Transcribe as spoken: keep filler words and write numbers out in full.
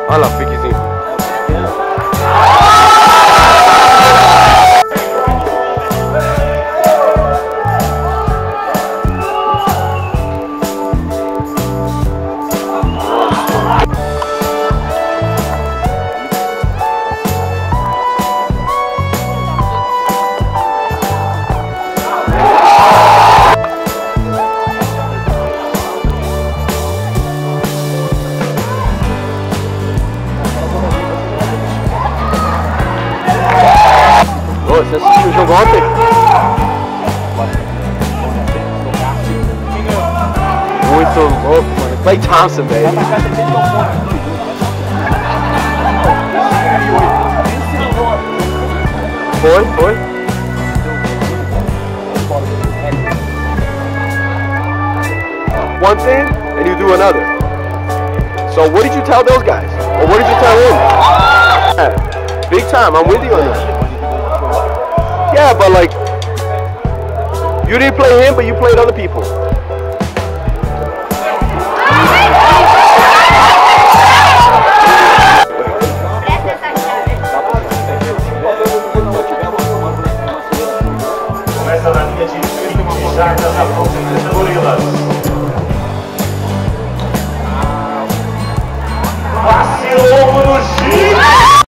Olha lá, piquezinho. Você assistiu o jogo ontem? Muito louco, mano. Clay Thompson, baby. Foi, foi. One thing, and you do another. So what did you tell those guys? Or what did you tell him? Yeah, big time, I'm with you on that. Yeah, but like, you didn't play him, but you played other people.